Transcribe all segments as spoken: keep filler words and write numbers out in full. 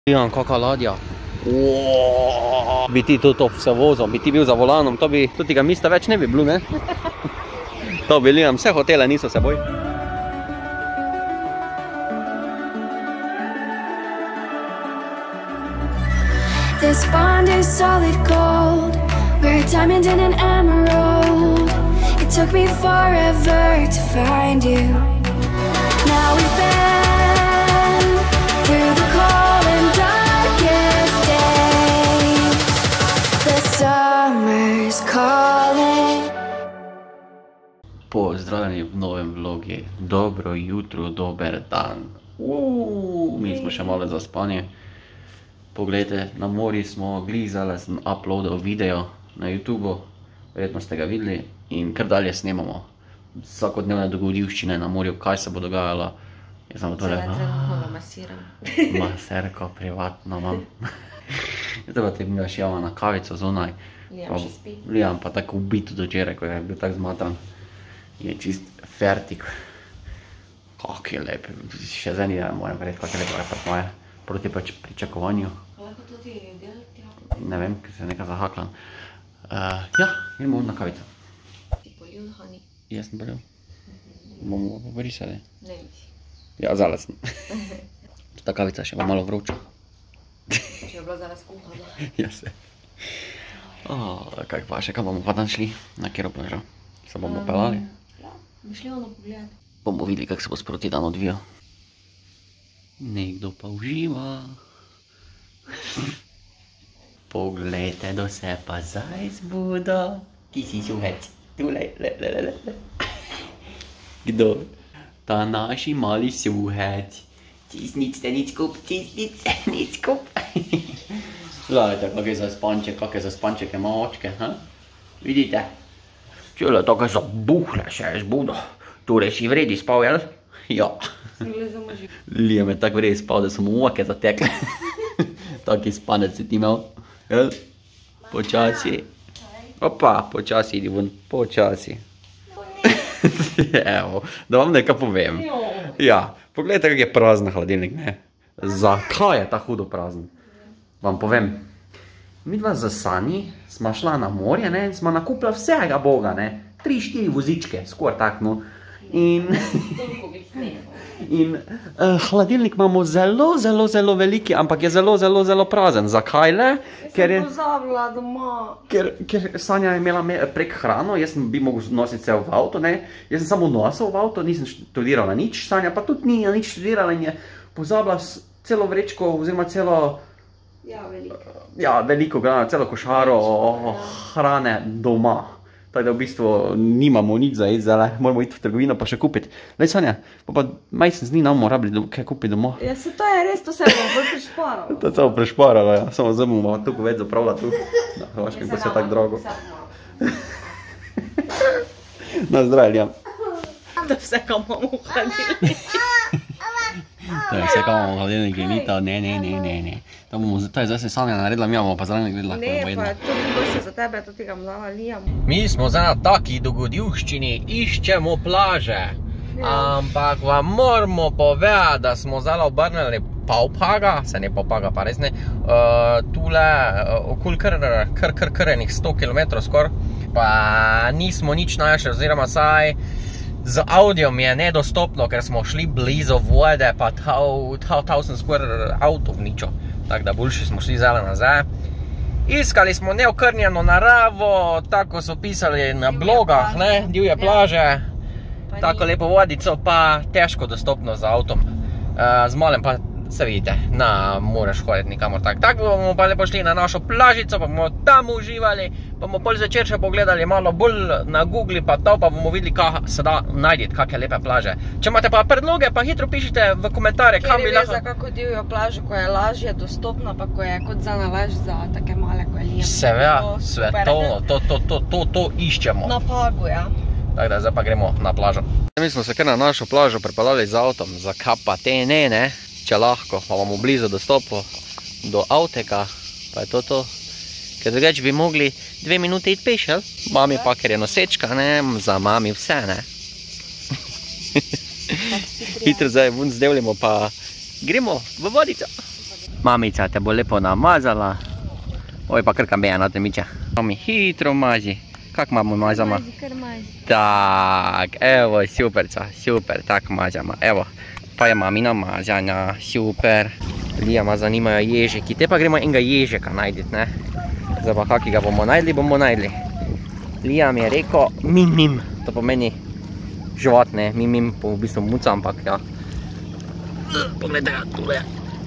Jan, kaka ladja. Bi ti to vse vozil, bi ti bil za volanom, to bi, to tega mesta več ne bi bilo, ne? To bi Liam, vse hotele niso seboj. This bond is solid gold. We're a diamond and an emerald. It took me forever to find you. Now we've been through the cold and darkest days. The summer's calling. Pozdravljeni v novem vlogi. Dobro jutro, dober dan. Uuu, mi smo še malo zaspani. Poglejte, na morju smo glizali, sem uploadal video na YouTube, verjetno ste ga videli in kar dalje snemamo. Vsakodnevne dogodivščine na morju, kaj se bo dogajalo. Jaz sem tole... Trenutno masiram. Maserko, privatno imam. Zdaj pa te mi daš java na kavico zunaj. Liam še spi. Liam pa tako ubit od včeraj, ko je bil tak zmatran. Je čist fertik. Kak je lep. Še zdaj ni, moram verjeti, kak je lep repertoar. Proti pričakovanju. Lahko to ti delati? Ne vem, ker se je nekaj zahaklan. Uh, ja, idemo na kavico. Ti polil, Hani? Jaz sem polil. Bomo pobrisali. Ne misli. Ja, zale sem. Ta kavica še bo malo vroča. Če je bila zaraz kuhana. Ja se. Oh, kaj pa še, kam bomo pa dan šli? Na kjero plažo? Se bomo pelali? Ja, bi šli ono pogled. Bomo videli, kak se bo sproti dan odvijal. Nekdo pa uživa. Poglejte, do se pa zdaj zbudo. Ki si suhec? Tule, le, le, le, le. Kdo? Ta naši mali suhec. Cisnicte, nic kup, cisnice, nic kup. Gledajte, kak je za spanček, kak je za spanček ima očke, ha? Vidite? Čele, tako je zabuhle, še je zbudo. Torej si vredi spal, jel? Ja. Liam je tako vredi spal, da so mu oke zatekle. Taki spanec si ti imel. Jel? Počasi. Opa, počasi idi ven, počasi. Evo, da vam nekaj povem. Ja, pogledajte, kak je prazen hladilnik, ne? Zakaj je ta hudo prazen? Vam povem. Midva z Sani sma šla na morje, ne? In sma nakupila vsega boga, ne? Tri, štiri vozičke, skor tak, no. In, in uh, hladilnik imamo zelo, zelo, zelo veliki, ampak je zelo, zelo, zelo prazen. Zakaj le? Ker je, Jaz sem pozabila doma. ker, ker Sanja je imela me, prek hrano, jaz sem bi mogel nositi vse v avto, ne. Jaz sem samo nosil v avto, nisem študirala nič, Sanja pa tudi ni nič študirala in je pozabila celo vrečko, oziroma celo, Ja, veliko. ja, veliko grana, celo košaro hrane doma. Tako da v bistvu nimamo nič za jesti, zdaj moramo iti v trgovino pa še kupiti. Lej, Sanja, pa pa majsen z dni nam moramo rabili kaj kupiti doma. Ja, se to je res, to se bomo bolj prišparalo. To je samo prešparalo, ja. Samo zdaj bomo tukaj več zapravila tu. Na Hrvaškem, ko se je tako drago. Na zdravje, Liam. Da vse, kam imamo v hladilniku. To je vse, kam imamo v hladilniku, ni to, ne, ne, ne, ne, ne. To je zdaj se Sanja naredila, mi bomo pa zraven gledala, ko bomo Ne, jedna. pa to ni boljše za tebe, to tega dala Liam. Mi smo zdaj na taki dogodivščini, iščemo plaže. Ampak vam moramo povedati, da smo zdaj obrnili Paupaga, se ne Paupaga pa res ne, uh, tule uh, okoli kar, kar, kar, kar enih sto kilometrov skor, pa nismo nič našli, oziroma saj z audijom je nedostopno, ker smo šli blizu vode, pa tal, tal, tal sem skor avto vničo. Tako da boljši smo šli zelo nazaj. Iskali smo neokrnjeno naravo, tako so pisali na blogah, ne, divje plaže, tako lepo vodico, pa težko dostopno z avtom. Uh, z malem pa se vidite, na moraš hoditi nikamor tak. Tako bomo pa lepo šli na našo plažico, pa bomo tam uživali, pa bomo pol zvečer še pogledali malo bolj na Google, pa to pa bomo videli, kaj se da najdeti, kakšne lepe plaže. Če imate pa predloge, pa hitro pišite v komentarje, kam bi Ker je lahko... za kako divjo plažo, ko je lažje dostopna, pa ko je kot za nalaž za take male, ko je Liam. Seveda, To super. svetovno, to, to, to, to, to iščemo. Na Pagu, ja. Tako da zdaj pa gremo na plažo. Mi smo se kar na našo plažo pripeljali z avtom, zakaj pa te ne, ne? Če lahko, pa bomo blizu dostopu do avteka, pa je to to. Ker drugače bi mogli dve minute iti peš, jel? Mami pa, ker je nosečka, ne, za mami vse, ne. Hitro zdaj ven zdevljamo, pa gremo v vodico. Mamica te bo lepo namazala. Oj, pa krka beja na temiče. Mami hitro maži. Kak mamo mazama? Maži, kar maži. Tak, evo, superca, super, tak mažama. Evo, pa je mamina mažanja, super. Lijama zanimajo ježeki, te pa gremo enega ježeka najditi, ne? Zdaj pa kaki ga bomo najdli, bomo najdli. Lijam je rekel mim mim, to pomeni živat, ne, mim mim, po v bistvu muca, ampak ja. Pogledaj ga, tule.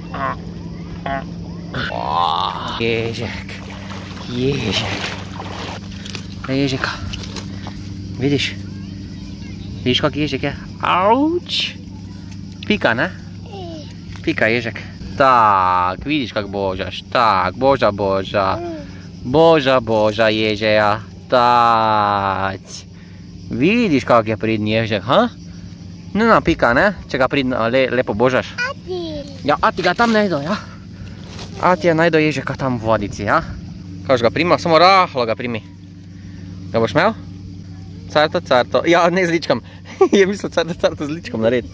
Ježek, ježek. Ej, ježeka. Vidiš? Vidiš kak ježek je? Auč. Pika, ne? Pika ježek. Tak, vidiš kak božaš. Tak, boža, boža. Boža, boža ježeja. Tak. Vidiš kak je pridni ježek, ha? No, no, pika, ne? Če ga pridno, le, lepo božaš. Ati. Ja, ati ga tam najdo, ja? Ati je najdo ježeka tam v vodici, ja? Kaž ga prima, samo rahlo ga primi. Ga boš imel? Carto, carto. Ja, ne z ličkom. Je mislil carto, carto z ličkom narediti.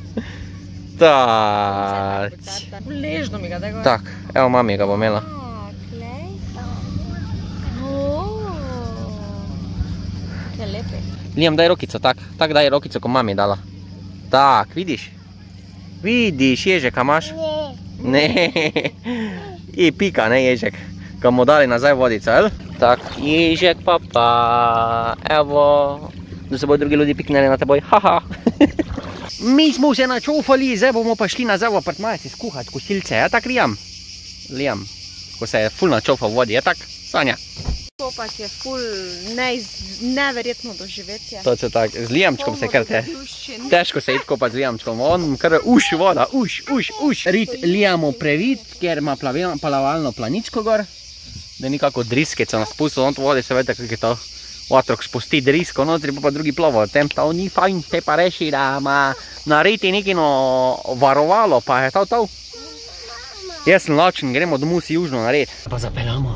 Tak. Ležno mi ga, daj gor. Tak, evo mami ga bo imela. Je lepe. Lijam, daj rokico, tak. Tak daj rokico, ko mami dala. Tak, vidiš? Vidiš, ježeka imaš? Ne. I pika, ne ježek. Ga bomo dali nazaj v vodico, el? Tak, ježek pa pa, evo, da se bojo drugi ljudi piknili na teboj, haha. Mi smo se načofali, zdaj bomo pa šli nazaj v apartmaje si skuhati kosilce, je tak, Lijam? Lijam, ko se je ful načofal v vodi, je tak, Sanja? Kopati je ful neverjetno doživetje. Točno tak, z Lijamčkom se kar te, težko se iti kopati z Lijamčkom, on kar uš voda, uš, uš, uš. Rit Lijamu previd, ker ima plavalno planičko gor. Da je nekako driskica nas spustil, on to vodi, se vede, kak je to otrok spusti drisko, notri pa pa drugi plovo, tem to ni fajn, te pa reši, da ima nariti nekino varovalo, pa je to to. Jaz sem lačen, gremo domov si južno narediti. Pa zapeljamo.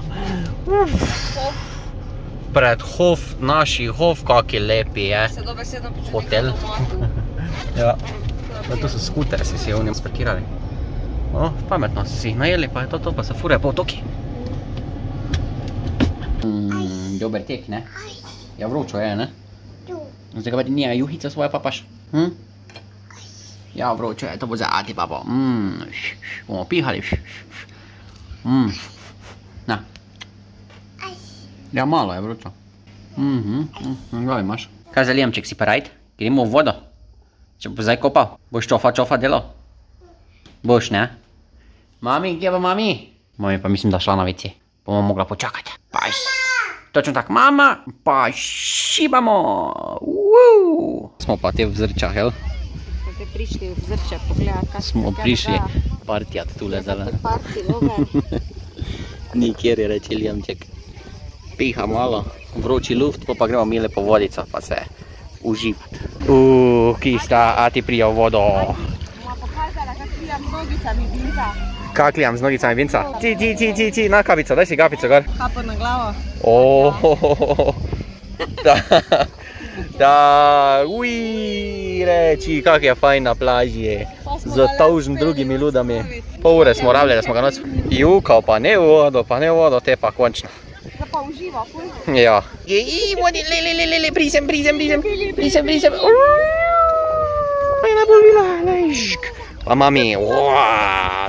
Pred hof, naši hof, kaki lepi je. Se dobesedno počutim Hotel. Ja, to so skutere, si si v njem sparkirali. No, pametno si si najeli, pa je to to, pa se fure po otoki. Mm, dober tek, ne? Ja, vročo je, ne? Zdaj ga vedi nije juhica svoje papaš? Hm? Ja, vročo je, to bo za ati papo. Mm, bomo pihali. Mm. Na. Ja, malo je vročo. Mhm, mm, glavi imaš. Kaj za Lijamček si pa rajt? Gremo v vodo? Če bo zdaj kopal? Boš čofa čofa delal? Boš, ne? Mami, kje pa mami? Mami pa mislim, da šla na vici. Bomo mogla počakati. Pa točno tak, mama, pa šibamo. Uuu. Smo pa te v Zrčah, jel? Smo te prišli v Zrče pogledati, kaj Smo prišli partijat tule zala. Parti, lover. Nikjer je reči Lijamček. Piha malo, vroči luft, pa pa gremo mi lepo vodico, pa se uživati. Uuu, ki sta, a ti prija v vodo. Bova pokazala, kak Lijam z nogicami vinca. Kak Lijam z nogicami vinca? Ti, ti, ti, ti, ti, na kapico, daj si kapico gor. Kapo na glavo. Oooo, da, da, ui, reči, kak je fajn na plaži, z tavžn drugimi ludami. Pol ure smo rabili, da smo ga noč jukal, pa ne v vodo, pa ne v vodo, te pa končno. Da pa uživa, ful. Ja. Jej, vodi, le, le, le, le, le, prisem, prisem, prisem, prisem, prisem. Ena bolila, lejšk. Pa mami, uaa,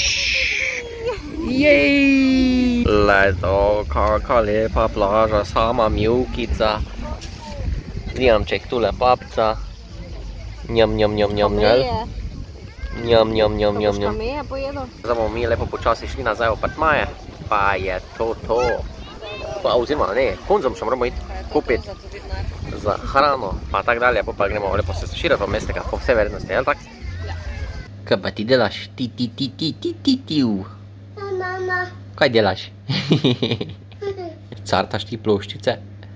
jej. Leto, kaka lepa plaža, sama mjukica. Lijamček tule papca. Njam, njam, njam, njam, njam. Njam, njam, njam, njam, njam. Kameje pojedo. Zdaj bomo mi lepo počasi šli nazaj v apartmaje. Pa je to to. Pa oziroma ne, konzum še moramo iti kupiti za hrano, pa tak dalje, pa pa gremo lepo se širati po mestega, po vse verjetnosti, jel tak? Kaj pa ti delaš? Ti, ti, ti, ti, ti, ti, ti. Mama. Kaj delaš? Cartaš ti ploščice?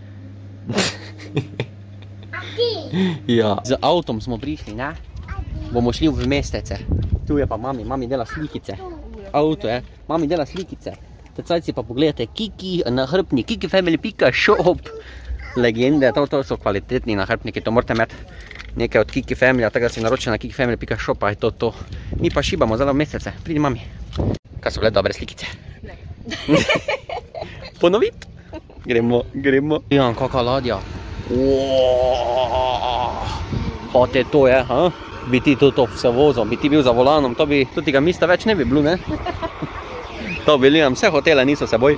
Ja. Z avtom smo prišli, ne? Bomo šli v mestece. Tu je pa mami, mami dela slikice. Avto je, mami dela slikice. Tecaj si pa pogledajte Kiki nahrbnik, kikifamily pika shop. Legende, to, to so kvalitetni nahrbniki, to morate imeti nekaj od Kikifamily, tako da si naročite na kikifamily pika shop, pa je to to. Mi pa šibamo zdaj v mesece, pridi mami. Kaj so bile dobre slikice? Ne. Ponovit? Gremo, gremo. Ja, kakva ladja. Hote to je, ha? Bi ti to, to vse vozil, bi ti bil za volanom, to bi, to tega mista več ne bi bilo, ne? To bi lijem, vse hotele niso seboj.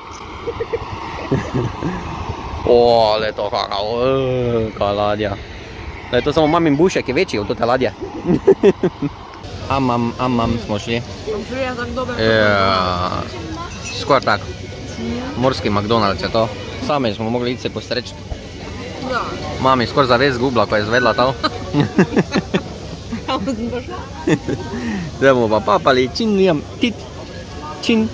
O, le to kaka, kakva ladja. Da je to samo mamin bušek je večji od te ladje. Amam, amam smo šli. Prije tak dober. Ja, skoraj tak. Morski McDonald's je to. Sami smo mogli iti se postreči. Ja. Mami skoraj zavez zgubila, ko je izvedla to. Zdaj bomo pa papali, čin lijem, tit, čin,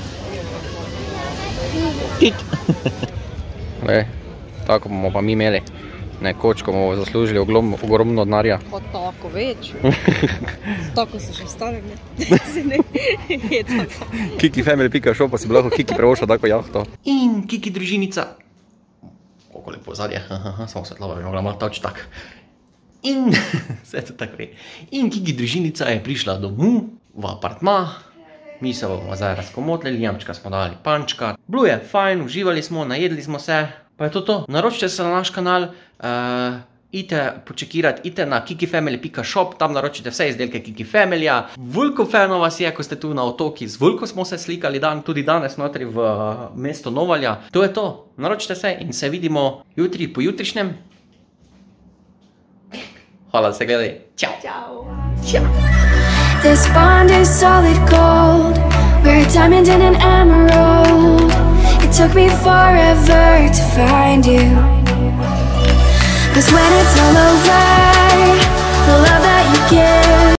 tit. Le, tako bomo pa mi imeli. Nekoč, ko bomo zaslužili ogromno denarja. Pa tako več. Tako se še stavim, ne. Se ne jecam sam. kikifamily pika shop pa si bi lahko Kiki prevošal tako jahto. In Kiki družinica. Koliko lepo zadje, samo svetlova bi mogla malo toč tak. In, vse to tako je. In Kiki družinica je prišla domov v apartma. Mi se bomo zdaj razkomotili, jamčka smo dali pančka. Bilo je fajn, uživali smo, najedli smo se. Pa je to to. Naročite se na naš kanal, uh, ite počekirati, ite na kikifamily pika shop, tam naročite vse izdelke Kikifamilyja. Veliko fanov vas je, ko ste tu na otoki, z veliko smo se slikali dan, tudi danes notri v uh, mesto Novalja. To je to. Naročite se in se vidimo jutri po jutrišnjem. Hvala, da ste gledali. Čau. Čau. Čau. This bond is solid gold. We're a diamond and an emerald. It took me forever to find you. 'Cause when it's all over, the love that you give